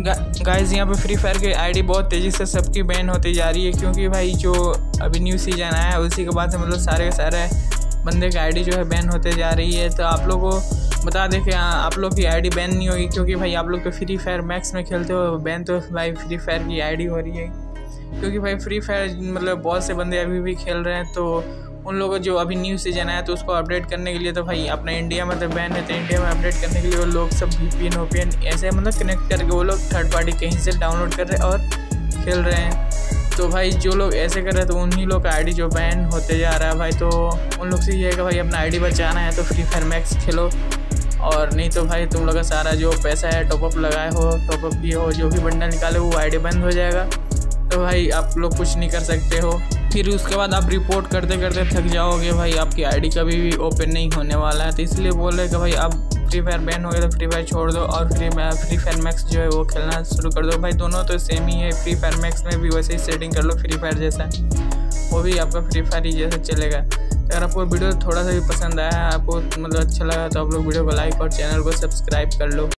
Guys यहाँ पे free fire की आईडी बहुत तेज़ी से सबकी बैन होती जा रही है, क्योंकि भाई जो अभी न्यू सीजन आया है उसी के बाद से मतलब सारे के सारे बंदे की आईडी जो है बैन होते जा रही है। तो आप लोगों को बता दें कि आप लोग की आईडी बैन नहीं होगी, क्योंकि भाई आप लोग तो फ्री फायर मैक्स में खेलते हो। बैन तो भाई फ्री फायर की आईडी हो रही है, क्योंकि भाई फ्री फायर मतलब बहुत से बंदे अभी भी खेल रहे हैं। तो उन लोगों जो अभी न्यू सीजन आया तो उसको अपडेट करने के लिए तो भाई अपना इंडिया में तो बैन है, तो इंडिया में अपडेट करने के लिए वो लोग सब VPN ऐसे मतलब कनेक्ट करके वो लोग थर्ड पार्टी कहीं से डाउनलोड कर रहे हैं और खेल रहे हैं। तो भाई जो लोग ऐसे कर रहे हैं तो उन्हीं लोग का आईडी जो बैन होते जा रहा है भाई। तो उन लोग से ये है कि भाई अपना आईडी बचाना है तो फ्री फायर मैक्स खेलो, और नहीं तो भाई तुम लोग का सारा जो पैसा है टॉपअप लगाए हो, टॉपअप किए हो, जो भी बंडल निकाले वो आईडी बंद हो जाएगा। तो भाई आप लोग कुछ नहीं कर सकते हो, फिर उसके बाद आप रिपोर्ट करते करते थक जाओगे भाई, आपकी आईडी कभी भी ओपन नहीं होने वाला है। तो इसलिए बोल रहे कि भाई आप फ्री फायर बैन हो गया तो फ्री फायर छोड़ दो और फ्री फायर मैक्स जो है वो खेलना शुरू कर दो। भाई दोनों तो सेम ही है, फ्री फायर मैक्स में भी वैसे ही सेटिंग कर लो फ्री फायर जैसा, वो भी आपका फ्री फायर ही जैसा चलेगा। तो अगर आपको वीडियो थोड़ा सा भी पसंद आया है, आपको मतलब अच्छा लगा तो आप लोग वीडियो को लाइक और चैनल को सब्सक्राइब कर लो।